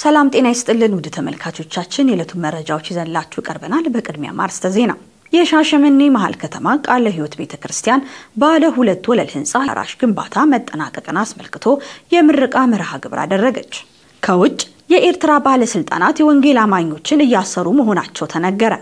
ሰላም ጤና ይስጥልን ውድ ተመልካቾቻችን የዕለቱን መረጃዎች ይዘንላችሁ ቀርበናል። በቅድሚያ ማርስተ ዜና የሻሸመኔ መሃል ከተማ ቃለ ሕይወት ቤተክርስቲያን ባለ 2 ወለል ህንጻ አራሽ ግንባታ መጠናቀቅን አስመልክቶ የምረቃ መርሃ ግብር አደረገች። ከውጭ የኤርትራ ባለስልጣናት የወንጌል አማኞችን እያሰሩ መሆናቸው ተነገረ።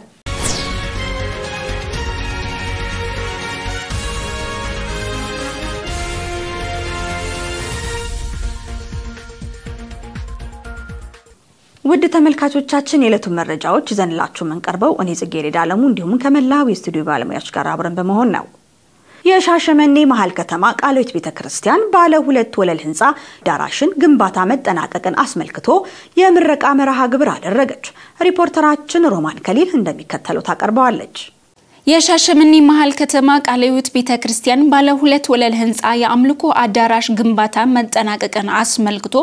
ውድ ተመልካቾቻችን የዕለቱን መረጃዎች ይዘንላችሁ መንቀርበው እኔ ጽጌረዳ አለሙ እንዲሁም ከመላው የስቱዲዮ ባለሙያዎች ጋር አብረን በመሆን ነው። የሻሸመኔ መሃል ከተማ ቃለ ሕይወት ቤተክርስቲያን ባለ 2 ወለል ህንጻ ዳራሽን ግንባታ መጠናቀቅን አስመልክቶ የምረቃ መርሃ ግብር አደረገች። ሪፖርተራችን ሮማን ከሊል እንደሚከተለው ታቀርበዋለች። የሻሸመኔ መሃል ከተማ ቃለ ሕይወት ቤተክርስቲያን ባለ 2 ወለል ህንጻ የአምልኮ አዳራሽ ግንባታ መጠናቀቅን አስመልክቶ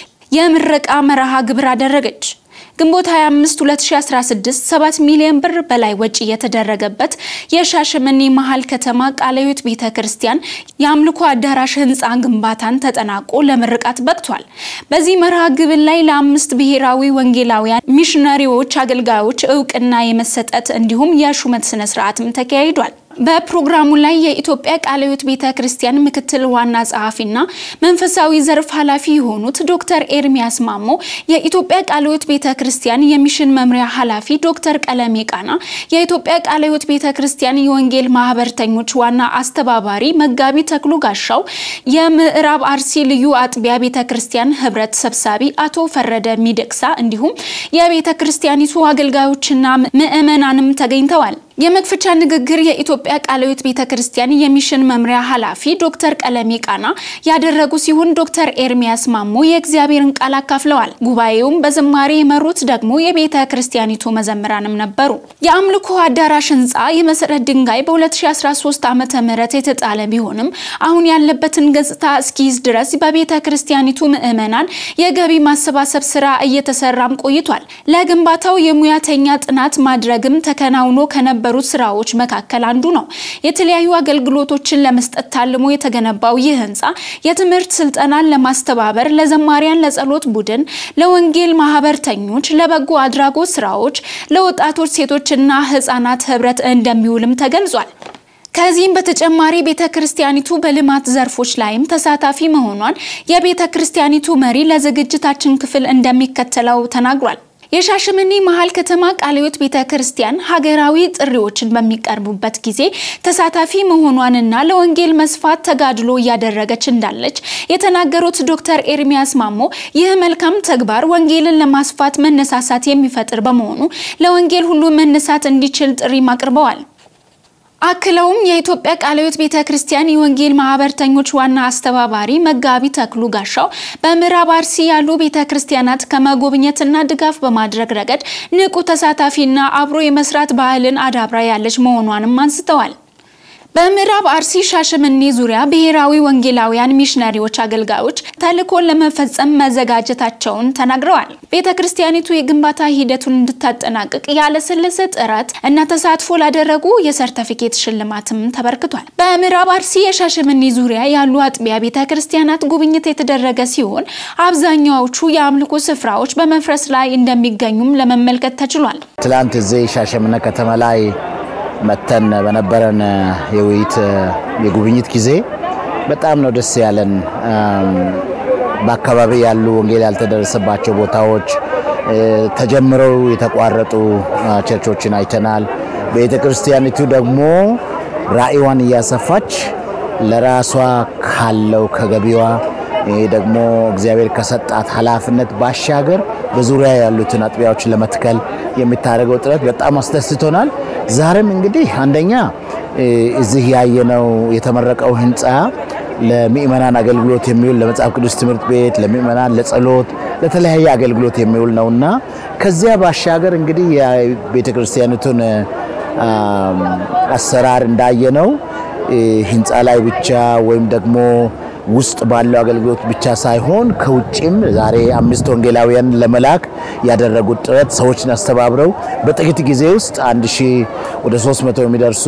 የምረቃ መርሃ ግብር አደረገች። ግንቦት 25 2016 7 ሚሊዮን ብር በላይ ወጪ የተደረገበት የሻሸመኔ መሃል ከተማ ቃለ ሕይወት ቤተክርስቲያን የአምልኮ አዳራሽ ህንጻ ግንባታን ተጠናቆ ለምርቃት በቅቷል። በዚህ መርሃ ግብር ላይ ለ5 ብሔራዊ ወንጌላውያን ሚሽነሪዎች አገልጋዮች ዕውቅና የመሰጠት እንዲሁም የሹመት ስነ ስርዓትም ተካሂዷል። በፕሮግራሙ ላይ የኢትዮጵያ ቃለ ሕይወት ቤተክርስቲያን ምክትል ዋና ጸሐፊና መንፈሳዊ ዘርፍ ኃላፊ የሆኑት ዶክተር ኤርሚያስ ማሞ፣ የኢትዮጵያ ቃለ ሕይወት ቤተክርስቲያን የሚሽን መምሪያ ኃላፊ ዶክተር ቀለሜ ቃና፣ የኢትዮጵያ ቃለ ሕይወት ቤተክርስቲያን የወንጌል ማህበርተኞች ዋና አስተባባሪ መጋቢ ተክሉ ጋሻው፣ የምዕራብ አርሲ ልዩ አጥቢያ ቤተክርስቲያን ህብረት ሰብሳቢ አቶ ፈረደ ሚደቅሳ እንዲሁም የቤተክርስቲያኒቱ አገልጋዮችና ምዕመናንም ተገኝተዋል። የመክፈቻ ንግግር የኢትዮጵያ ቃለ ሕይወት ቤተክርስቲያን የሚሽን መምሪያ ኃላፊ ዶክተር ቀለሜ ቃና ያደረጉ ሲሆን ዶክተር ኤርሚያስ ማሞ የእግዚአብሔርን ቃል አካፍለዋል። ጉባኤውን በዝማሬ የመሩት ደግሞ የቤተክርስቲያኒቱ መዘምራንም ነበሩ። የአምልኮ አዳራሽ ህንጻ የመሰረት ድንጋይ በ2013 ዓመተ ምህረት የተጣለ ቢሆንም አሁን ያለበትን ገጽታ እስኪይዝ ድረስ በቤተክርስቲያኒቱ ምዕመናን የገቢ ማሰባሰብ ስራ እየተሰራም ቆይቷል። ለግንባታው የሙያተኛ ጥናት ማድረግም ተከናውኖ ከነበሩት ስራዎች መካከል አንዱ ነው። የተለያዩ አገልግሎቶችን ለመስጠት ታልሞ የተገነባው ይህ ህንጻ የትምህርት ስልጠናን ለማስተባበር ለዘማሪያን ለጸሎት ቡድን፣ ለወንጌል ማህበርተኞች፣ ለበጎ አድራጎት ስራዎች፣ ለወጣቶች ሴቶችና ህፃናት ህብረት እንደሚውልም ተገልጿል። ከዚህም በተጨማሪ ቤተክርስቲያኒቱ በልማት ዘርፎች ላይም ተሳታፊ መሆኗን የቤተክርስቲያኒቱ መሪ ለዝግጅታችን ክፍል እንደሚከተለው ተናግሯል። የሻሸመኔ መሃል ከተማ ቃለ ሕይወት ቤተክርስቲያን ሀገራዊ ጥሪዎችን በሚቀርቡበት ጊዜ ተሳታፊ መሆኗንና ለወንጌል መስፋት ተጋድሎ እያደረገች እንዳለች የተናገሩት ዶክተር ኤርሚያስ ማሞ ይህ መልካም ተግባር ወንጌልን ለማስፋት መነሳሳት የሚፈጥር በመሆኑ ለወንጌል ሁሉ መነሳት እንዲችል ጥሪ ማቅርበዋል። አክለውም የኢትዮጵያ ቃለ ሕይወት ቤተክርስቲያን የወንጌል ማህበርተኞች ዋና አስተባባሪ መጋቢ ተክሉ ጋሻው በምዕራብ አርሲ ያሉ ቤተክርስቲያናት ከመጎብኘትና ድጋፍ በማድረግ ረገድ ንቁ ተሳታፊና አብሮ የመስራት ባህልን አዳብራ ያለች መሆኗንም አንስተዋል። በምዕራብ አርሲ ሻሸመኔ ዙሪያ ብሔራዊ ወንጌላውያን ሚሽነሪዎች አገልጋዮች ተልእኮን ለመፈጸም መዘጋጀታቸውን ተናግረዋል። ቤተክርስቲያኒቱ የግንባታ ሂደቱን እንድታጠናቅቅ ያለሰለሰ ጥረት እና ተሳትፎ ላደረጉ የሰርቲፊኬት ሽልማትም ተበርክቷል። በምዕራብ አርሲ የሻሸመኔ ዙሪያ ያሉ አጥቢያ ቤተክርስቲያናት ጉብኝት የተደረገ ሲሆን አብዛኛዎቹ የአምልኮ ስፍራዎች በመፍረስ ላይ እንደሚገኙም ለመመልከት ተችሏል። ትላንት እዚህ ሻሸመኔ ከተማ ላይ መተን በነበረን የውይይት የጉብኝት ጊዜ በጣም ነው ደስ ያለን። በአካባቢ ያሉ ወንጌል ያልተደረሰባቸው ቦታዎች ተጀምረው የተቋረጡ ቸርቾችን አይተናል። ቤተክርስቲያኒቱ ደግሞ ራእይዋን እያሰፋች ለራሷ ካለው ከገቢዋ ደግሞ እግዚአብሔር ከሰጣት ኃላፊነት ባሻገር በዙሪያ ያሉትን አጥቢያዎችን ለመትከል የሚታረገው ጥረት በጣም አስደስቶናል። ዛሬም እንግዲህ አንደኛ እዚህ ያየነው የተመረቀው ህንጻ ለምእመናን አገልግሎት የሚውል ለመጽሐፍ ቅዱስ ትምህርት ቤት፣ ለምእመናን ለጸሎት፣ ለተለያየ አገልግሎት የሚውል ነውና ከዚያ ባሻገር እንግዲህ የቤተክርስቲያኒቱን አሰራር እንዳየነው ህንጻ ላይ ብቻ ወይም ደግሞ ውስጥ ባለው አገልግሎት ብቻ ሳይሆን ከውጭም ዛሬ 5 ወንጌላውያን ለመላክ ያደረጉት ጥረት ሰዎችን አስተባብረው በጥቂት ጊዜ ውስጥ 1000 ወደ 300 የሚደርሱ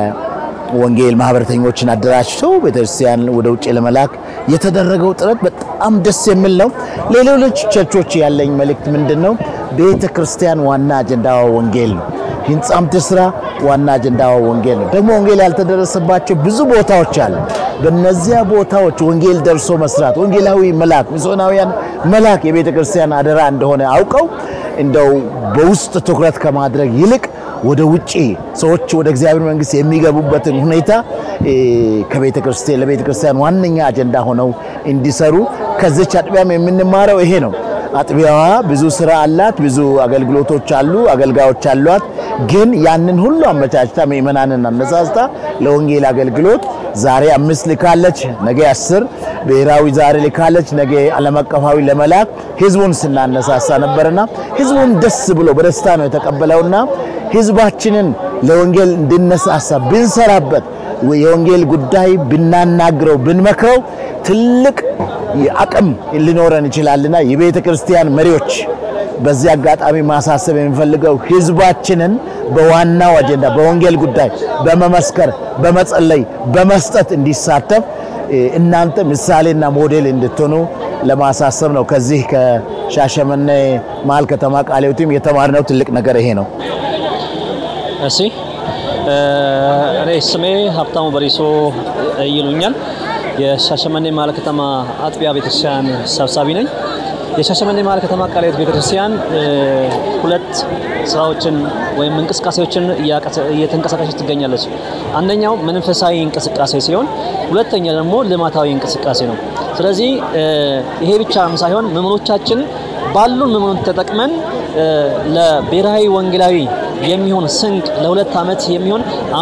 የወንጌል ማህበርተኞችን አደራጅተው ቤተክርስቲያን ወደ ውጭ ለመላክ የተደረገው ጥረት በጣም በጣም ደስ የሚል ነው። ለሌሎች ቸርቾች ያለኝ መልእክት ምንድነው? ቤተክርስቲያን ዋና አጀንዳዋ ወንጌል ነው። ህንጻም ትስራ ዋና አጀንዳዋ ወንጌል ነው። ደግሞ ወንጌል ያልተደረሰባቸው ብዙ ቦታዎች አሉ። በእነዚያ ቦታዎች ወንጌል ደርሶ መስራት ወንጌላዊ መልአክ ሚስዮናውያን መልአክ የቤተክርስቲያን አደራ እንደሆነ አውቀው እንደው በውስጥ ትኩረት ከማድረግ ይልቅ ወደ ውጪ ሰዎች ወደ እግዚአብሔር መንግስት የሚገቡበትን ሁኔታ ከቤተክርስቲያን ለቤተክርስቲያን ዋነኛ አጀንዳ ሆነው እንዲሰሩ ከዚህ አጥቢያም የምንማረው ይሄ ነው። አጥቢያዋ ብዙ ስራ አላት፣ ብዙ አገልግሎቶች አሉ፣ አገልጋዮች አሏት። ግን ያንን ሁሉ አመቻችታ ምእመናንን አነሳስታ ለወንጌል አገልግሎት ዛሬ 5 ልካለች፣ ነገ 10 ብሔራዊ ዛሬ ልካለች፣ ነገ ዓለም አቀፋዊ ለመላክ ህዝቡን ስናነሳሳ ነበርና ህዝቡን ደስ ብሎ በደስታ ነው የተቀበለውና ህዝባችንን ለወንጌል እንድነሳሳ ብንሰራበት የወንጌል ጉዳይ ብናናግረው ብንመክረው ትልቅ አቅም ሊኖረን ይችላልና የቤተክርስቲያን መሪዎች በዚህ አጋጣሚ ማሳሰብ የሚፈልገው ህዝባችንን በዋናው አጀንዳ በወንጌል ጉዳይ በመመስከር በመጸለይ በመስጠት እንዲሳተፍ እናንተ ምሳሌና ሞዴል እንድትሆኑ ለማሳሰብ ነው። ከዚህ ከሻሸመኔ መሀል ከተማ ቃለ ሕይወትም የተማርነው ትልቅ ነገር ይሄ ነው። እሺ እኔ ስሜ ሀብታሙ በሪሶ ይሉኛል። የሻሸመኔ መሀል ከተማ አጥቢያ ቤተክርስቲያን ሰብሳቢ ነኝ። የሻሸመኔ መሀል ከተማ ቃለ ሕይወት ቤተክርስቲያን ሁለት ስራዎችን ወይም እንቅስቃሴዎችን እየተንቀሳቀሰች ትገኛለች። አንደኛው መንፈሳዊ እንቅስቃሴ ሲሆን ሁለተኛ ደግሞ ልማታዊ እንቅስቃሴ ነው። ስለዚህ ይሄ ብቻም ሳይሆን ምዕመኖቻችን ባሉን ምዕመኖች ተጠቅመን ለብሔራዊ ወንጌላዊ የሚሆን ስንቅ ለሁለት ዓመት የሚሆን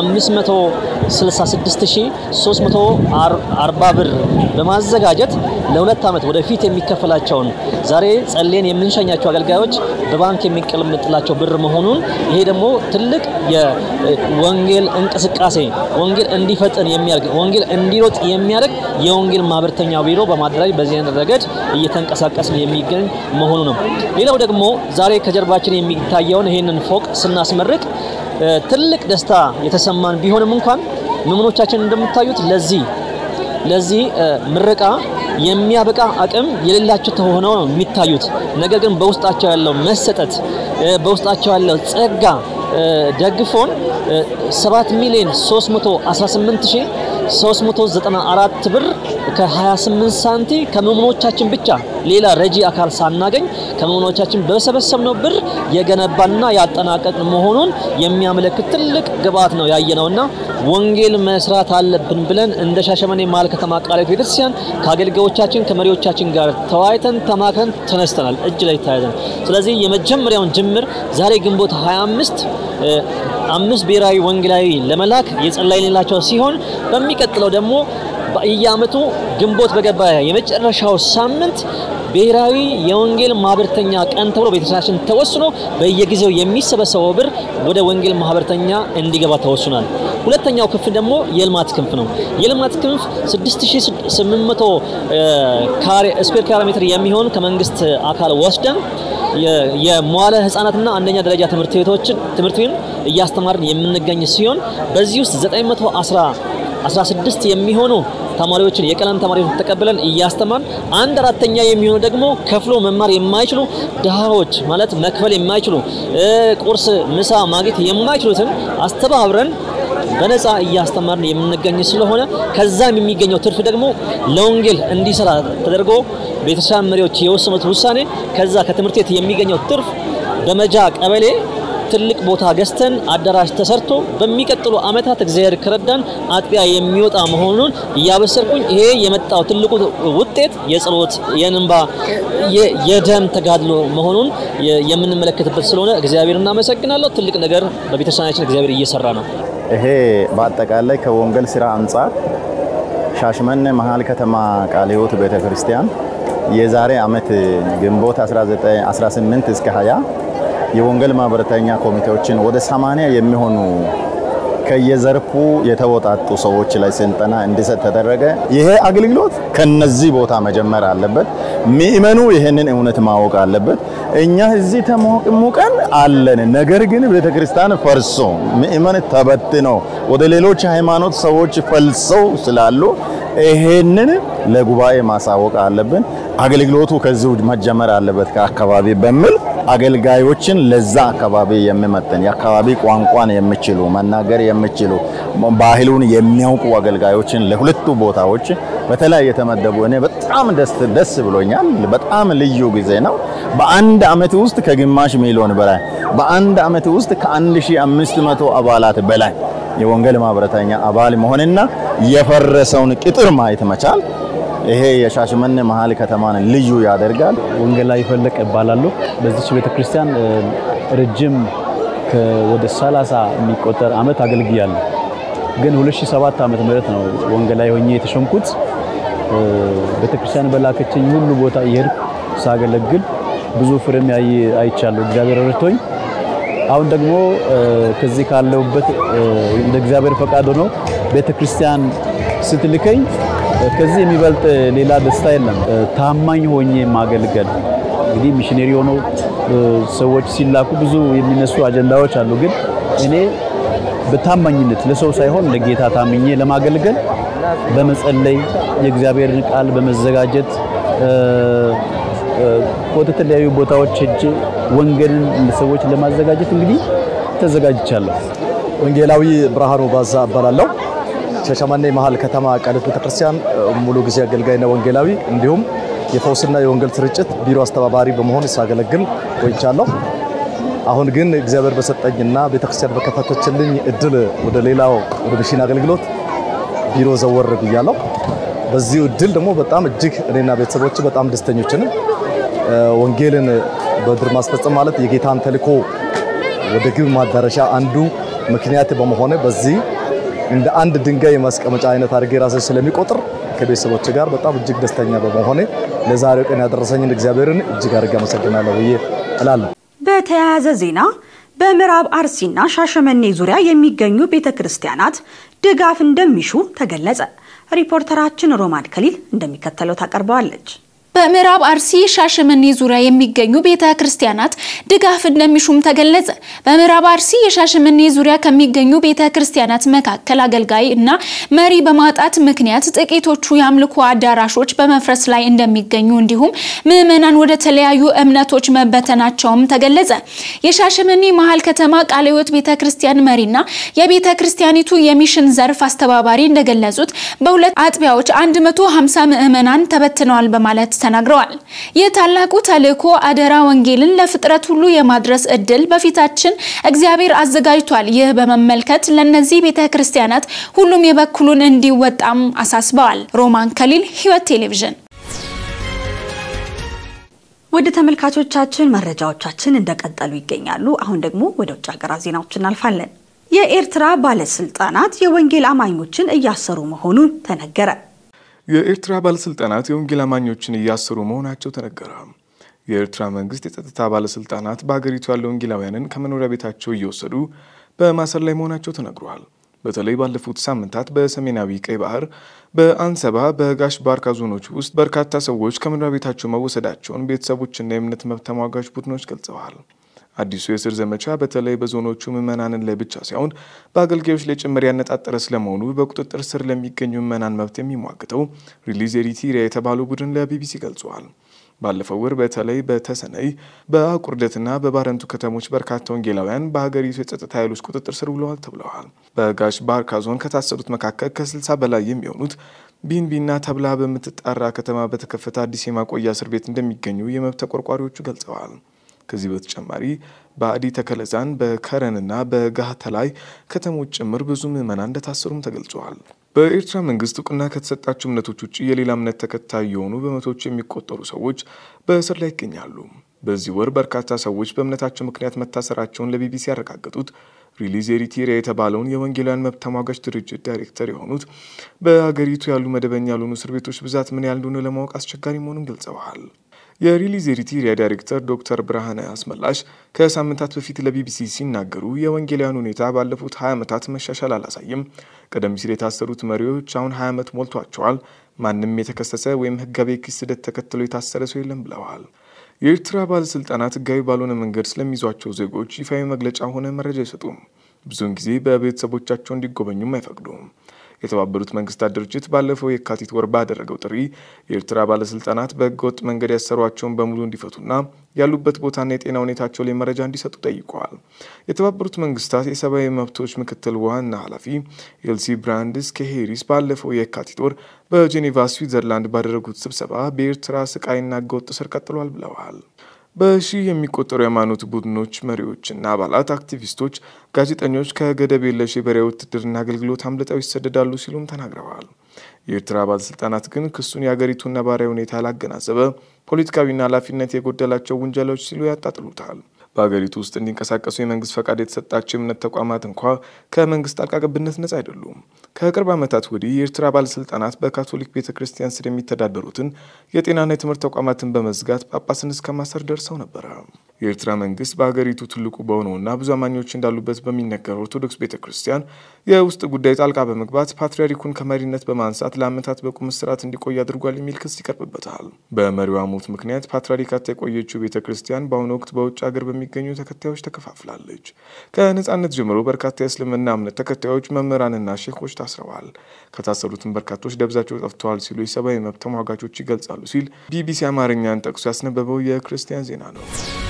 566340 ብር በማዘጋጀት ለሁለት ዓመት ወደፊት የሚከፈላቸውን ዛሬ ጸልየን የምንሸኛቸው አገልጋዮች በባንክ የሚቀመጥላቸው ብር መሆኑን ይሄ ደግሞ ትልቅ የወንጌል እንቅስቃሴ ወንጌል እንዲፈጥን የሚያደርግ ወንጌል እንዲሮጥ የሚያደርግ የወንጌል ማህበርተኛ ቢሮ በማድረግ በዚህ ረገድ እየተንቀሳቀስን የሚገኝ መሆኑ ነው። ሌላው ደግሞ ዛሬ ከጀርባችን የሚታየውን ይሄንን ፎቅ ስናስመርቅ ትልቅ ደስታ የተሰማን ቢሆንም እንኳን ምዕመኖቻችን እንደምታዩት ለዚህ ምረቃ የሚያበቃ አቅም የሌላቸው ሆነው ነው የሚታዩት። ነገር ግን በውስጣቸው ያለው መሰጠት በውስጣቸው ያለው ጸጋ ደግፎን 7,318,394 ብር ከ28 ሳንቲ ከምዕመኖቻችን ብቻ ሌላ ረጂ አካል ሳናገኝ ከምዕመኖቻችን በሰበሰብነው ብር የገነባና ያጠናቀቅ መሆኑን የሚያመለክት ትልቅ ግብአት ነው ያየነውና ወንጌል መስራት አለብን ብለን እንደ ሻሸመኔ መሀል ከተማ ቃለ ሕይወት ቤተክርስቲያን ከአገልጋዮቻችን ከመሪዎቻችን ጋር ተወያይተን ተማክረን ተነስተናል፣ እጅ ላይ ተያይዘን። ስለዚህ የመጀመሪያውን ጅምር ዛሬ ግንቦት 25 5 ብሔራዊ ወንጌላዊ ለመላክ የጸለይንላቸው ሲሆን በሚቀጥለው ደግሞ በየዓመቱ ግንቦት በገባ የመጨረሻው ሳምንት ብሔራዊ የወንጌል ማህበርተኛ ቀን ተብሎ ቤተክርስቲያናችን ተወስኖ በየጊዜው የሚሰበሰበው ብር ወደ ወንጌል ማህበርተኛ እንዲገባ ተወስኗል። ሁለተኛው ክንፍ ደግሞ የልማት ክንፍ ነው። የልማት ክንፍ 6800 ስኩዌር ኪሎ ሜትር የሚሆን ከመንግስት አካል ወስደን የሟለ ህፃናትና አንደኛ ደረጃ ትምህርት ቤቶችን እያስተማርን የምንገኝ ሲሆን በዚህ ውስጥ 916 የሚሆኑ ተማሪዎችን የቀለም ተማሪዎችን ተቀበለን እያስተማርን 1/4 የሚሆኑ ደግሞ ከፍሎ መማር የማይችሉ ደሃዎች ማለት መክፈል የማይችሉ ቁርስ ምሳ ማግኘት የማይችሉትን አስተባብረን በነፃ እያስተማርን የምንገኝ ስለሆነ ከዛም የሚገኘው ትርፍ ደግሞ ለወንጌል እንዲሰራ ተደርጎ ቤተክርስቲያን መሪዎች የወሰኑት ውሳኔ ከዛ ከትምህርት ቤት የሚገኘው ትርፍ በመጃ ቀበሌ ትልቅ ቦታ ገዝተን አዳራሽ ተሰርቶ በሚቀጥሉ አመታት እግዚአብሔር ከረዳን አጥቢያ የሚወጣ መሆኑን ያበሰርኩኝ። ይሄ የመጣው ትልቁ ውጤት የጸሎት የንንባ የደም ተጋድሎ መሆኑን የምንመለከትበት ስለሆነ እግዚአብሔር እናመሰግናለሁ። ትልቅ ነገር በቤተክርስቲያናችን እግዚአብሔር እየሰራ ነው። ይሄ በአጠቃላይ ከወንጌል ስራ አንጻር ሻሸመኔ መሀል ከተማ ቃለ ሕይወት ቤተክርስቲያን የዛሬ አመት ግንቦት 18 እስከ 20 የወንጌል ማህበረተኛ ኮሚቴዎችን ወደ 80 የሚሆኑ ከየዘርፉ የተወጣጡ ሰዎች ላይ ስልጠና እንዲሰጥ ተደረገ። ይሄ አገልግሎት ከነዚህ ቦታ መጀመር አለበት። ምእመኑ ይሄንን እውነት ማወቅ አለበት። እኛ እዚህ ተሞቅሙቀን አለን። ነገር ግን ቤተክርስቲያን ፈርሶ ምእመን ተበትኖ ወደ ሌሎች ሃይማኖት ሰዎች ፈልሰው ስላሉ ይሄንን ለጉባኤ ማሳወቅ አለብን። አገልግሎቱ ከዚህ መጀመር አለበት ከአካባቢ በሚል አገልጋዮችን ለዛ አካባቢ የሚመጥን የአካባቢ ቋንቋን የሚችሉ መናገር የሚችሉ ባህሉን የሚያውቁ አገልጋዮችን ለሁለቱ ቦታዎች በተለይ የተመደቡ እኔ በጣም ደስ ብሎኛል። በጣም ልዩ ጊዜ ነው። በአንድ አመት ውስጥ ከግማሽ ሚሊዮን በላይ በአንድ አመት ውስጥ ከ1500 አባላት በላይ የወንጌል ማህበረተኛ አባል መሆንና የፈረሰውን ቅጥር ማየት መቻል ይሄ የሻሸመኔ መሃል ከተማን ልዩ ያደርጋል። ወንጌላዊ ፈለቀ ይባላሉ። በዚህ ቤተክርስቲያን ረጅም ወደ 30 የሚቆጠር አመት አገልግያለሁ። ግን 2007 ዓመተ ምህረት ነው ወንጌላዊ ሆኜ የተሾምኩት። ቤተክርስቲያን በላከችኝ ሁሉ ቦታ እየሄድኩ ሳገለግል ብዙ ፍሬም አይቻለሁ። እግዚአብሔር ረድቶኝ አሁን ደግሞ ከዚህ ካለውበት እንደ እግዚአብሔር ፈቃድ ሆኖ ቤተክርስቲያን ስትልከኝ ከዚህ የሚበልጥ ሌላ ደስታ የለም። ታማኝ ሆኜ ማገልገል እንግዲህ ሚሽነሪ ሆኖ ሰዎች ሲላኩ ብዙ የሚነሱ አጀንዳዎች አሉ። ግን እኔ በታማኝነት ለሰው ሳይሆን ለጌታ ታምኜ ለማገልገል በመጸለይ የእግዚአብሔርን ቃል በመዘጋጀት ወደ ተለያዩ ቦታዎች ሄጄ ወንጌልን ለሰዎች ለማዘጋጀት እንግዲህ ተዘጋጅቻለሁ። ወንጌላዊ ብርሃኑ ባዛ እባላለሁ። ሻሸመኔ መሃል ከተማ ቃልዮት ቤተክርስቲያን ሙሉ ጊዜ አገልጋይና ወንጌላዊ እንዲሁም የፈውስና የወንጌል ስርጭት ቢሮ አስተባባሪ በመሆን ሳገለግል ቆይቻለሁ። አሁን ግን እግዚአብሔር በሰጠኝና ቤተክርስቲያን በከፈተችልኝ እድል ወደ ሌላው ወደ ሚሽን አገልግሎት ቢሮ ዘወር ብያለሁ። በዚህ እድል ደግሞ በጣም እጅግ እኔና ቤተሰቦቼ በጣም ደስተኞች ነን። ወንጌልን በድር ማስፈጸም ማለት የጌታን ተልእኮ ወደ ግብ ማዳረሻ አንዱ ምክንያት በመሆነ በዚህ እንደ አንድ ድንጋይ ማስቀመጫ አይነት አድርጌ ራሴ ስለሚቆጥር ከቤተሰቦቼ ጋር በጣም እጅግ ደስተኛ በመሆኔ ለዛሬው ቀን ያደረሰኝን እግዚአብሔርን እጅግ አድርጌ አመሰግናለሁ ብዬ እላለሁ። በተያያዘ ዜና በምዕራብ አርሲና ሻሸመኔ ዙሪያ የሚገኙ ቤተክርስቲያናት ድጋፍ እንደሚሹ ተገለጸ። ሪፖርተራችን ሮማን ከሊል እንደሚከተለው ታቀርበዋለች። በምዕራብ አርሲ ሻሸመኔ ዙሪያ የሚገኙ ቤተክርስቲያናት ድጋፍ እንደሚሹም ተገለጸ። በምዕራብ አርሲ የሻሸመኔ ዙሪያ ከሚገኙ ቤተክርስቲያናት መካከል አገልጋይ እና መሪ በማጣት ምክንያት ጥቂቶቹ የአምልኮ አዳራሾች በመፍረስ ላይ እንደሚገኙ እንዲሁም ምዕመናን ወደ ተለያዩ እምነቶች መበተናቸውም ተገለጸ። የሻሸመኔ መሃል ከተማ ቃልዮት ቤተክርስቲያን መሪና የቤተክርስቲያኒቱ የሚሽን ዘርፍ አስተባባሪ እንደገለጹት በሁለት አጥቢያዎች 150 ምዕመናን ተበትነዋል በማለት ተናግረዋል። የታላቁ ተልእኮ አደራ ወንጌልን ለፍጥረት ሁሉ የማድረስ እድል በፊታችን እግዚአብሔር አዘጋጅቷል። ይህ በመመልከት ለነዚህ ቤተክርስቲያናት ሁሉም የበኩሉን እንዲወጣም አሳስበዋል። ሮማን ከሊል ህይወት ቴሌቪዥን። ወደ ተመልካቾቻችን መረጃዎቻችን እንደቀጠሉ ይገኛሉ። አሁን ደግሞ ወደ ውጭ ሀገራት ዜናዎች እናልፋለን። የኤርትራ ባለስልጣናት የወንጌል አማኞችን እያሰሩ መሆኑን ተነገረ። የኤርትራ ባለስልጣናት የወንጌል አማኞችን እያሰሩ መሆናቸው ተነገረ። የኤርትራ መንግስት የጸጥታ ባለስልጣናት በአገሪቱ ያለው ወንጌላውያንን ከመኖሪያ ቤታቸው እየወሰዱ በማሰር ላይ መሆናቸው ተነግሯል። በተለይ ባለፉት ሳምንታት በሰሜናዊ ቀይ ባህር በአንሰባ በጋሽ ባርካ ዞኖች ውስጥ በርካታ ሰዎች ከመኖሪያ ቤታቸው መወሰዳቸውን ቤተሰቦችና የእምነት መብት ተሟጋች ቡድኖች ገልጸዋል። አዲሱ የእስር ዘመቻ በተለይ በዞኖቹ ምዕመናንን ላይ ብቻ ሳይሆን በአገልጋዮች ላይ ጭምር ያነጣጠረ ስለመሆኑ በቁጥጥር ስር ለሚገኙ ምዕመናን መብት የሚሟገተው ሪሊዝ ኤሪትሪያ የተባለው ቡድን ለቢቢሲ ገልጿል። ባለፈው ወር በተለይ በተሰነይ በአቁርደትና በባረንቱ ከተሞች በርካታ ወንጌላውያን በሀገሪቱ የጸጥታ ኃይሎች ቁጥጥር ስር ውለዋል ተብለዋል። በጋሽ ባርካ ዞን ከታሰሩት መካከል ከ60 በላይ የሚሆኑት ቢንቢና ተብላ በምትጣራ ከተማ በተከፈተ አዲስ የማቆያ እስር ቤት እንደሚገኙ የመብት ተቆርቋሪዎቹ ገልጸዋል። ከዚህ በተጨማሪ በአዲ ተከለዛን በከረንና በጋህተላይ ከተሞች ጭምር ብዙ ምዕመናን እንደታሰሩም ተገልጿል። በኤርትራ መንግስት እውቅና ከተሰጣቸው እምነቶች ውጪ የሌላ እምነት ተከታይ የሆኑ በመቶዎች የሚቆጠሩ ሰዎች በእስር ላይ ይገኛሉ። በዚህ ወር በርካታ ሰዎች በእምነታቸው ምክንያት መታሰራቸውን ለቢቢሲ ያረጋገጡት ሪሊዝ ኤሪትሪያ የተባለውን የወንጌላውያን መብት ተሟጋች ድርጅት ዳይሬክተር የሆኑት በሀገሪቱ ያሉ መደበኛ ያልሆኑ እስር ቤቶች ብዛት ምን ያህል እንደሆነ ለማወቅ አስቸጋሪ መሆኑን ገልጸዋል። የሪሊዝ ኤሪትሪያ ዳይሬክተር ዶክተር ብርሃነ አስመላሽ ከሳምንታት በፊት ለቢቢሲ ሲናገሩ የወንጌላውያን ሁኔታ ባለፉት 20 ዓመታት መሻሻል አላሳየም። ቀደም ሲል የታሰሩት መሪዎች አሁን 20 ዓመት ሞልቷቸዋል። ማንም የተከሰሰ ወይም ህጋዊ ክስ ተከትሎ የታሰረ ሰው የለም ብለዋል። የኤርትራ ባለስልጣናት ህጋዊ ባልሆነ መንገድ ስለሚይዟቸው ዜጎች ይፋዊ መግለጫ ሆነ መረጃ አይሰጡም። ብዙውን ጊዜ በቤተሰቦቻቸው እንዲጎበኙም አይፈቅዱም። የተባበሩት መንግስታት ድርጅት ባለፈው የካቲት ወር ባደረገው ጥሪ የኤርትራ ባለስልጣናት በህገወጥ መንገድ ያሰሯቸውን በሙሉ እንዲፈቱና ያሉበት ቦታና የጤና ሁኔታቸው ላይ መረጃ እንዲሰጡ ጠይቀዋል። የተባበሩት መንግስታት የሰብአዊ መብቶች ምክትል ዋና ኃላፊ ኤልሲ ብራንድስ ከሄሪስ ባለፈው የካቲት ወር በጄኔቫ ስዊዘርላንድ ባደረጉት ስብሰባ በኤርትራ ስቃይና ህገወጥ እስር ቀጥሏል ብለዋል። በሺህ የሚቆጠሩ የሃይማኖት ቡድኖች መሪዎችና አባላት፣ አክቲቪስቶች፣ ጋዜጠኞች ከገደብ የለሽ የበረሃ ውትድርና አገልግሎት አምልጠው ይሰደዳሉ ሲሉም ተናግረዋል። የኤርትራ ባለስልጣናት ግን ክሱን የሀገሪቱን ነባራዊ ሁኔታ ያላገናዘበ ፖለቲካዊና ኃላፊነት የጎደላቸው ውንጀላዎች ሲሉ ያጣጥሉታል። በሀገሪቱ ውስጥ እንዲንቀሳቀሱ የመንግስት ፈቃድ የተሰጣቸው የእምነት ተቋማት እንኳ ከመንግስት ጣልቃ ገብነት ነጻ አይደሉም። ከቅርብ ዓመታት ወዲህ የኤርትራ ባለስልጣናት በካቶሊክ ቤተክርስቲያን ስር የሚተዳደሩትን የጤናና የትምህርት ተቋማትን በመዝጋት ጳጳስን እስከ ማሰር ደርሰው ነበር። የኤርትራ መንግስት በሀገሪቱ ትልቁ በሆነውና ብዙ አማኞች እንዳሉበት በሚነገረው ኦርቶዶክስ ቤተክርስቲያን የውስጥ ጉዳይ ጣልቃ በመግባት ፓትርያርኩን ከመሪነት በማንሳት ለዓመታት በቁም እስራት እንዲቆይ አድርጓል የሚል ክስ ይቀርብበታል። በመሪዋ ሞት ምክንያት ፓትርያርካት የቆየችው ቤተክርስቲያን በአሁኑ ወቅት በውጭ ሀገር በሚገኙ ተከታዮች ተከፋፍላለች። ከነጻነት ጀምሮ በርካታ የእስልምና እምነት ተከታዮች፣ መምህራንና ሼኾች ታስረዋል። ከታሰሩትም በርካቶች ደብዛቸው ጠፍተዋል ሲሉ የሰብአዊ መብት ተሟጋቾች ይገልጻሉ ሲል ቢቢሲ አማርኛን ጠቅሶ ያስነበበው የክርስቲያን ዜና ነው።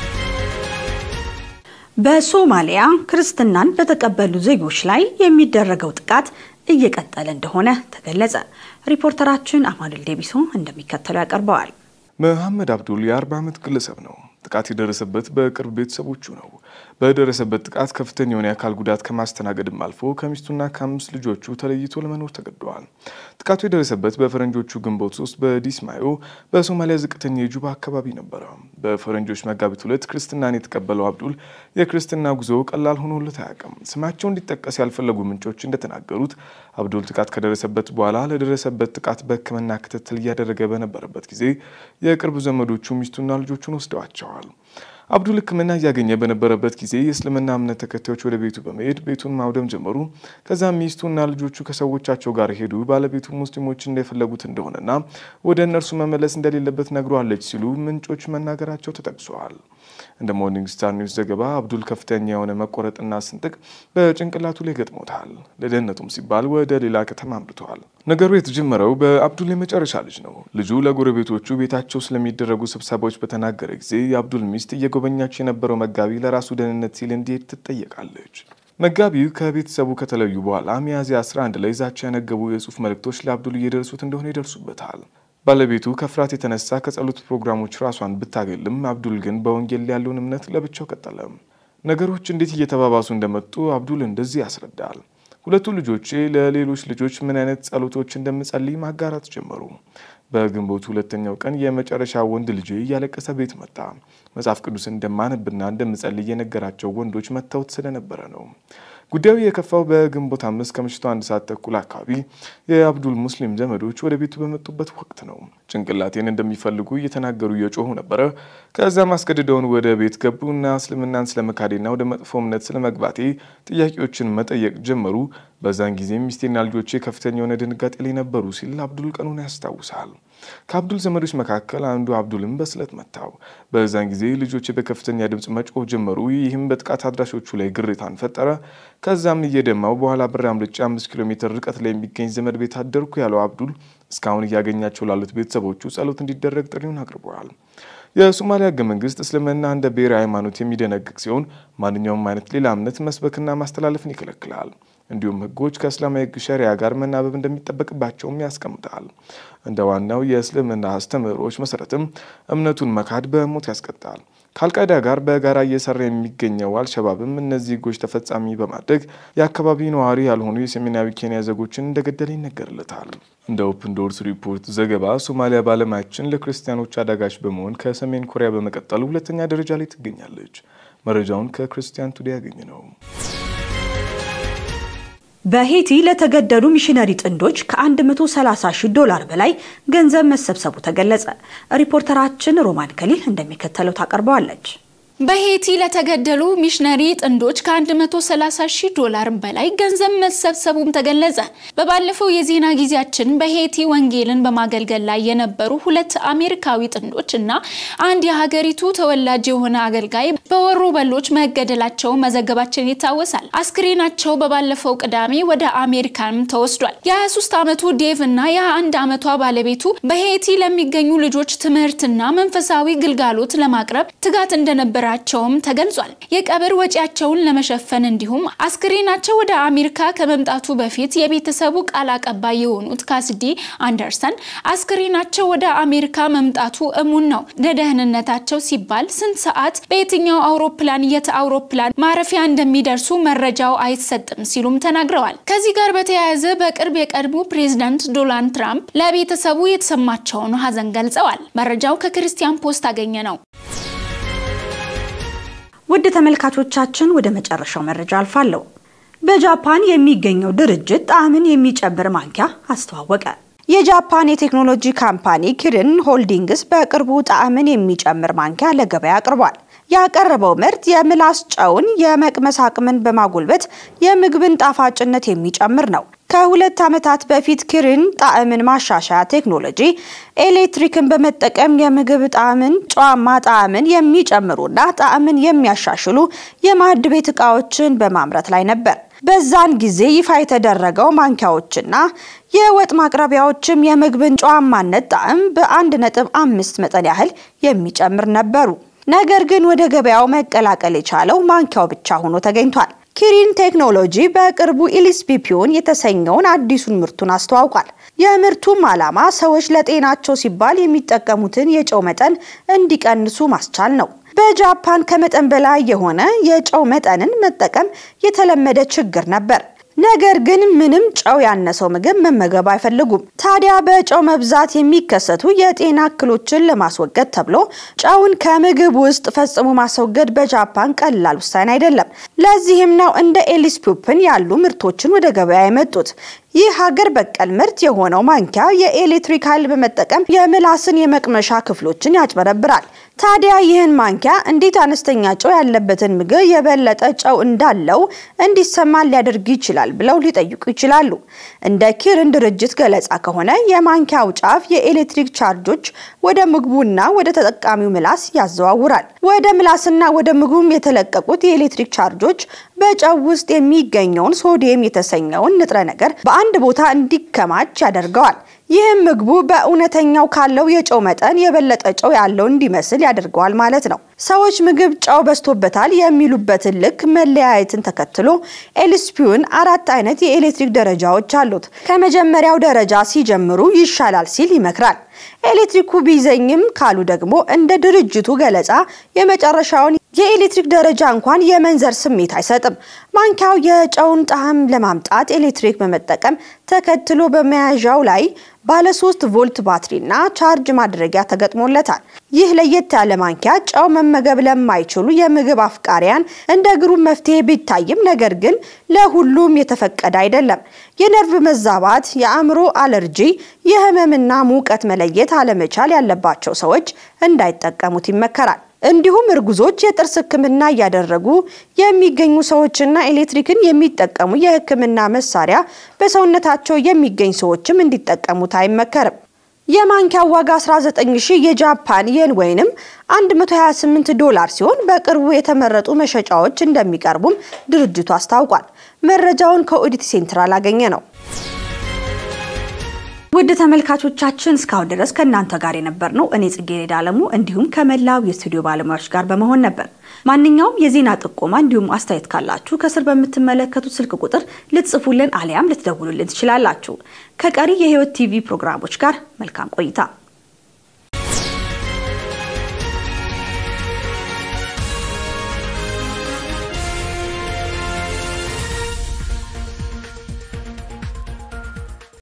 በሶማሊያ ክርስትናን በተቀበሉ ዜጎች ላይ የሚደረገው ጥቃት እየቀጠለ እንደሆነ ተገለጸ። ሪፖርተራችን አማኑኤል ዴቢሶ እንደሚከተለው ያቀርበዋል። መሐመድ አብዱል የ40 ዓመት ግለሰብ ነው። ጥቃት የደረሰበት በቅርብ ቤተሰቦቹ ነው። በደረሰበት ጥቃት ከፍተኛ የሆነ የአካል ጉዳት ከማስተናገድም አልፎ ከሚስቱና ከ5 ልጆቹ ተለይቶ ለመኖር ተገደዋል። ጥቃቱ የደረሰበት በፈረንጆቹ ግንቦት 3 በዲስማዮ በሶማሊያ ዝቅተኛ የጁባ አካባቢ ነበር። በፈረንጆች መጋቢት 2 ክርስትናን የተቀበለው አብዱል የክርስትና ጉዞ ቀላል ሆኖለት አያውቅም። ስማቸው እንዲጠቀስ ያልፈለጉ ምንጮች እንደተናገሩት አብዱል ጥቃት ከደረሰበት በኋላ ለደረሰበት ጥቃት በሕክምና ክትትል እያደረገ በነበረበት ጊዜ የቅርብ ዘመዶቹ ሚስቱና ልጆቹን ወስደዋቸዋል። አብዱል ሕክምና እያገኘ በነበረበት ጊዜ የእስልምና እምነት ተከታዮች ወደ ቤቱ በመሄድ ቤቱን ማውደም ጀመሩ። ከዛም ሚስቱና ልጆቹ ከሰዎቻቸው ጋር ሄዱ። ባለቤቱ ሙስሊሞች እንደፈለጉት እንደሆነና ወደ እነርሱ መመለስ እንደሌለበት ነግሯለች ሲሉ ምንጮች መናገራቸው ተጠቅሷል። እንደ ሞርኒንግ ስታር ኒውስ ዘገባ አብዱል ከፍተኛ የሆነ መቆረጥና ስንጥቅ በጭንቅላቱ ላይ ገጥሞታል። ለደህንነቱም ሲባል ወደ ሌላ ከተማ አምርቷል። ነገሩ የተጀመረው በአብዱል የመጨረሻ ልጅ ነው። ልጁ ለጎረቤቶቹ ቤታቸው ስለሚደረጉ ስብሰባዎች በተናገረ ጊዜ የአብዱል ሚስት እየጎበኛቸው የነበረው መጋቢ ለራሱ ደህንነት ሲል እንዲሄድ ትጠየቃለች። መጋቢው ከቤተሰቡ ከተለዩ በኋላ ሚያዝያ 11 ላይ ዛቻ ያነገቡ የጽሑፍ መልእክቶች ለአብዱል እየደረሱት እንደሆነ ይደርሱበታል። ባለቤቱ ከፍርሃት የተነሳ ከጸሎት ፕሮግራሞች ራሷን ብታገልም አብዱል ግን በወንጌል ያለውን እምነት ለብቻው ቀጠለ። ነገሮች እንዴት እየተባባሱ እንደመጡ አብዱል እንደዚህ ያስረዳል። ሁለቱ ልጆቼ ለሌሎች ልጆች ምን አይነት ጸሎቶች እንደምጸልይ ማጋራት ጀመሩ። በግንቦት 2ኛው ቀን የመጨረሻ ወንድ ልጄ እያለቀሰ ቤት መጣ። መጽሐፍ ቅዱስ እንደማነብና እንደምጸልይ የነገራቸው ወንዶች መተውት ስለነበረ ነው። ጉዳዩ የከፋው በግንቦት 5 ከምሽቱ 1 ሰዓት ተኩል አካባቢ የአብዱል ሙስሊም ዘመዶች ወደ ቤቱ በመጡበት ወቅት ነው። ጭንቅላቴን እንደሚፈልጉ እየተናገሩ እየጮሁ ነበር። ከዛም አስገድደውን ወደ ቤት ገቡና እስልምናን ስለመካዴና ወደ መጥፎ እምነት ስለመግባቴ ጥያቄዎችን መጠየቅ ጀመሩ። በዛን ጊዜ ሚስቴና ልጆቼ ከፍተኛ የሆነ ድንጋጤ ላይ ነበሩ ሲል አብዱል ቀኑን ያስታውሳል። ከአብዱል ዘመዶች መካከል አንዱ አብዱልን በስለት መታው። በዛን ጊዜ ልጆቼ በከፍተኛ ድምጽ መጮህ ጀመሩ። ይህም በጥቃት አድራሾቹ ላይ ግርታን ፈጠረ። ከዛም እየደማው በኋላ ብር አምልጬ 5 ኪሎ ሜትር ርቀት ላይ የሚገኝ ዘመድ ቤት አደርኩ ያለው አብዱል እስካሁን እያገኛቸው ላሉት ቤተሰቦቹ ጸሎት እንዲደረግ ጥሪውን አቅርበዋል። የሶማሊያ ሕገ መንግስት እስልምና እንደ ብሔራዊ ሃይማኖት የሚደነግግ ሲሆን ማንኛውም አይነት ሌላ እምነት መስበክና ማስተላለፍን ይከለክላል። እንዲሁም ህጎች ከእስላማዊ ሕግ ሸሪዓ ጋር መናበብ እንደሚጠበቅባቸውም ያስቀምጣል። እንደ ዋናው የእስልምና አስተምህሮች መሰረትም እምነቱን መካድ በሞት ያስቀጣል። ከአልቃይዳ ጋር በጋራ እየሰራ የሚገኘው አልሸባብም እነዚህ ህጎች ተፈጻሚ በማድረግ የአካባቢ ነዋሪ ያልሆኑ የሰሜናዊ ኬንያ ዜጎችን እንደገደለ ይነገርለታል። እንደ ኦፕን ዶርስ ሪፖርት ዘገባ ሶማሊያ በዓለማችን ለክርስቲያኖች አዳጋች በመሆን ከሰሜን ኮሪያ በመቀጠል 2ኛ ደረጃ ላይ ትገኛለች። መረጃውን ከክርስቲያን ቱዴይ ያገኘ ነው። በሄቲ ለተገደሉ ሚሽነሪ ጥንዶች $130,000 በላይ ገንዘብ መሰብሰቡ ተገለጸ። ሪፖርተራችን ሮማን ከሊል እንደሚከተለው ታቀርበዋለች። በሄቲ ለተገደሉ ሚሽነሪ ጥንዶች $130,000 በላይ ገንዘብ መሰብሰቡም ተገለጸ። በባለፈው የዜና ጊዜያችን በሄቲ ወንጌልን በማገልገል ላይ የነበሩ ሁለት አሜሪካዊ ጥንዶች እና አንድ የሀገሪቱ ተወላጅ የሆነ አገልጋይ በወሮ በሎች መገደላቸው መዘገባችን ይታወሳል። አስክሬናቸው በባለፈው ቅዳሜ ወደ አሜሪካም ተወስዷል። የ23 ዓመቱ ዴቭ እና የ21 ዓመቷ ባለቤቱ በሄቲ ለሚገኙ ልጆች ትምህርትና መንፈሳዊ ግልጋሎት ለማቅረብ ትጋት እንደነበራቸውም ተገልጿል። የቀብር ወጪያቸውን ለመሸፈን እንዲሁም አስክሬናቸው ወደ አሜሪካ ከመምጣቱ በፊት የቤተሰቡ ቃል አቀባይ የሆኑት ካሲዲ አንደርሰን አስክሬናቸው ወደ አሜሪካ መምጣቱ እሙን ነው፣ ለደህንነታቸው ሲባል ስንት ሰዓት በየትኛው አውሮፕላን የአውሮፕላን ማረፊያ እንደሚደርሱ መረጃው አይሰጥም ሲሉም ተናግረዋል። ከዚህ ጋር በተያያዘ በቅርብ የቀድሞ ፕሬዝዳንት ዶናልድ ትራምፕ ለቤተሰቡ የተሰማቸውን ሀዘን ገልጸዋል። መረጃው ከክርስቲያን ፖስት አገኘ ነው። ውድ ተመልካቾቻችን ወደ መጨረሻው መረጃ አልፋለሁ። በጃፓን የሚገኘው ድርጅት ጣዕምን የሚጨምር ማንኪያ አስተዋወቀ። የጃፓን የቴክኖሎጂ ካምፓኒ ኪሪን ሆልዲንግስ በቅርቡ ጣዕምን የሚጨምር ማንኪያ ለገበያ አቅርቧል። ያቀረበው ምርት የምላስ ጨውን የመቅመስ አቅምን በማጎልበት የምግብን ጣፋጭነት የሚጨምር ነው። ከሁለት ዓመታት በፊት ኪሪን ጣዕምን ማሻሻያ ቴክኖሎጂ ኤሌክትሪክን በመጠቀም የምግብ ጣዕምን ጨዋማ ጣዕምን የሚጨምሩና ጣዕምን የሚያሻሽሉ የማዕድ ቤት ዕቃዎችን በማምረት ላይ ነበር። በዛን ጊዜ ይፋ የተደረገው ማንኪያዎችና የወጥ ማቅረቢያዎችም የምግብን ጨዋማነት ጣዕም በ1.5 መጠን ያህል የሚጨምር ነበሩ። ነገር ግን ወደ ገበያው መቀላቀል የቻለው ማንኪያው ብቻ ሆኖ ተገኝቷል። ኪሪን ቴክኖሎጂ በቅርቡ ኢሊስፒፒዮን የተሰኘውን አዲሱን ምርቱን አስተዋውቋል። የምርቱም ዓላማ ሰዎች ለጤናቸው ሲባል የሚጠቀሙትን የጨው መጠን እንዲቀንሱ ማስቻል ነው። በጃፓን ከመጠን በላይ የሆነ የጨው መጠንን መጠቀም የተለመደ ችግር ነበር። ነገር ግን ምንም ጨው ያነሰው ምግብ መመገብ አይፈልጉም። ታዲያ በጨው መብዛት የሚከሰቱ የጤና እክሎችን ለማስወገድ ተብሎ ጨውን ከምግብ ውስጥ ፈጽሞ ማስወገድ በጃፓን ቀላል ውሳኔ አይደለም። ለዚህም ነው እንደ ኤሊስፒፒን ያሉ ምርቶችን ወደ ገበያ የመጡት። ይህ ሀገር በቀል ምርት የሆነው ማንኪያ የኤሌክትሪክ ኃይል በመጠቀም የምላስን የመቅመሻ ክፍሎችን ያጭበረብራል። ታዲያ ይህን ማንኪያ እንዴት አነስተኛ ጨው ያለበትን ምግብ የበለጠ ጨው እንዳለው እንዲሰማን ሊያደርግ ይችላል ብለው ሊጠይቁ ይችላሉ። እንደ ኪሪን ድርጅት ገለጻ ከሆነ የማንኪያው ጫፍ የኤሌክትሪክ ቻርጆች ወደ ምግቡና ወደ ተጠቃሚው ምላስ ያዘዋውራል። ወደ ምላስና ወደ ምግቡም የተለቀቁት የኤሌክትሪክ ቻርጆች በጨው ውስጥ የሚገኘውን ሶዲየም የተሰኘውን ንጥረ ነገር በአንድ ቦታ እንዲከማች ያደርገዋል። ይህም ምግቡ በእውነተኛው ካለው የጨው መጠን የበለጠ ጨው ያለው እንዲመስል ያደርገዋል ማለት ነው። ሰዎች ምግብ ጨው በዝቶበታል የሚሉበትን ልክ መለያየትን ተከትሎ ኤሊስፒፒዮን 4 አይነት የኤሌክትሪክ ደረጃዎች አሉት። ከመጀመሪያው ደረጃ ሲጀምሩ ይሻላል ሲል ይመክራል። ኤሌክትሪኩ ቢዘኝም ካሉ ደግሞ እንደ ድርጅቱ ገለጻ የመጨረሻውን የኤሌክትሪክ ደረጃ እንኳን የመንዘር ስሜት አይሰጥም። ማንኪያው የጨውን ጣዕም ለማምጣት ኤሌክትሪክ በመጠቀም ተከትሎ በመያዣው ላይ ባለ 3 ቮልት ባትሪና ቻርጅ ማድረጊያ ተገጥሞለታል። ይህ ለየት ያለ ማንኪያ ጨው መመገብ ለማይችሉ የምግብ አፍቃሪያን እንደ ግሩም መፍትሄ ቢታይም ነገር ግን ለሁሉም የተፈቀደ አይደለም። የነርቭ መዛባት፣ የአእምሮ አለርጂ፣ የህመምና ሙቀት መለየት አለመቻል ያለባቸው ሰዎች እንዳይጠቀሙት ይመከራል። እንዲሁም እርጉዞች የጥርስ ህክምና ያደረጉ የሚገኙ ሰዎችና ኤሌክትሪክን የሚጠቀሙ የህክምና መሳሪያ በሰውነታቸው የሚገኝ ሰዎችም እንዲጠቀሙት አይመከርም። የማንኪያው ዋጋ 19000 የጃፓን የን ወይንም $128 ሲሆን በቅርቡ የተመረጡ መሸጫዎች እንደሚቀርቡም ድርጅቱ አስታውቋል። መረጃውን ከኦዲት ሴንትራል አገኘ ነው። ውድ ተመልካቾቻችን እስካሁን ድረስ ከናንተ ጋር የነበርነው እኔ ጽጌረዳ አለሙ እንዲሁም ከመላው የስቱዲዮ ባለሙያዎች ጋር በመሆን ነበር። ማንኛውም የዜና ጥቆማ እንዲሁም አስተያየት ካላችሁ ከስር በምትመለከቱት ስልክ ቁጥር ልትጽፉልን አሊያም ልትደውሉልን ትችላላችሁ። ከቀሪ የህይወት ቲቪ ፕሮግራሞች ጋር መልካም ቆይታ